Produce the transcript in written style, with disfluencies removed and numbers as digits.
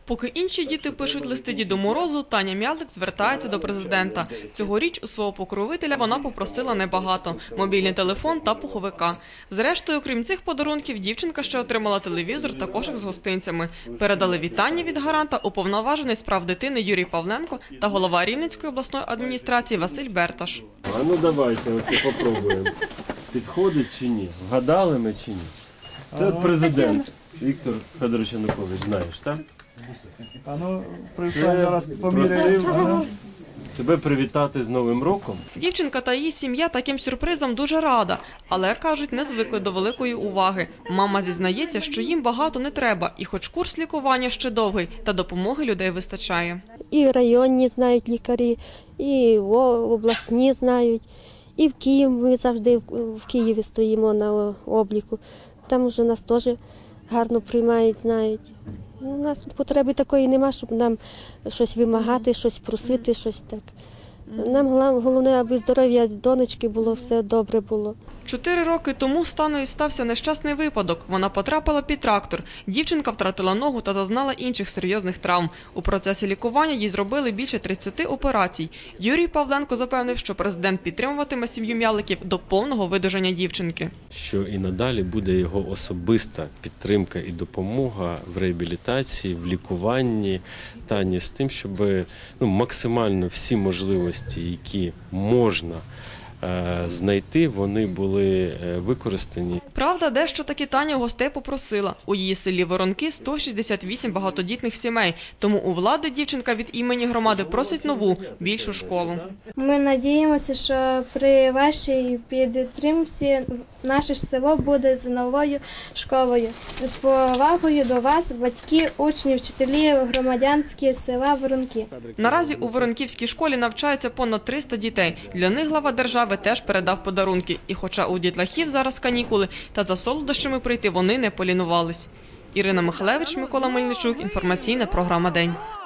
Поки інші діти пишуть листи Діду Морозу, Таня М'язик звертається до президента. Цьогоріч у свого покровителя вона попросила небагато – мобільний телефон та пуховика. Зрештою, крім цих подарунків, дівчинка ще отримала телевізор та кошик з гостинцями. Передали вітання від гаранта уповноважений з прав дитини Юрій Павленко та голова Рівненської обласної адміністрації Василь Берташ. А ну давайте оце попробуємо. Підходить чи ні? Вгадали ми чи ні? Це от президент Віктор Федорович Янукович, знаєш, так? А ну, зараз поміряємо. Тебе привітати з Новим роком. Дівчинка та її сім'я таким сюрпризом дуже рада, але, кажуть, не звикли до великої уваги. Мама зізнається, що їм багато не треба, і хоч курс лікування ще довгий, та допомоги людей вистачає. І районні знають лікарі, і обласні знають, і в Києві ми завжди в Києві стоїмо на обліку. Там вже нас теж гарно приймають, знають. У нас потреби такої нема, щоб нам щось вимагати, щось просити, щось так. Нам головне, аби здоров'я донечки було, все добре було. 4 роки тому з Таною стався нещасний випадок. Вона потрапила під трактор. Дівчинка втратила ногу та зазнала інших серйозних травм. У процесі лікування їй зробили більше 30 операцій. Юрій Павленко запевнив, що президент підтримуватиме сім'ю М'яликів до повного видужання дівчинки. Що і надалі буде його особиста підтримка і допомога в реабілітації, в лікуванні Тані з тим, щоб максимально всі можливості, які можна знайти, вони були використані. Правда, дещо таки Таня гостей попросила. У її селі Воронки 168 багатодітних сімей, тому у влади дівчинка від імені громади просить нову, більшу школу. Ми надіємося, що при вашій підтримці наше село буде з новою школою. З повагою до вас, батьки, учні, вчителі, громадянські села Воронки. Наразі у Воронківській школі навчаються понад 300 дітей. Для них глава держави теж передав подарунки. І хоча у дітлахів зараз канікули, та за солодощами прийти вони не полінувались. Ірина Михалевич, Микола Мельничук. Інформаційна програма «День».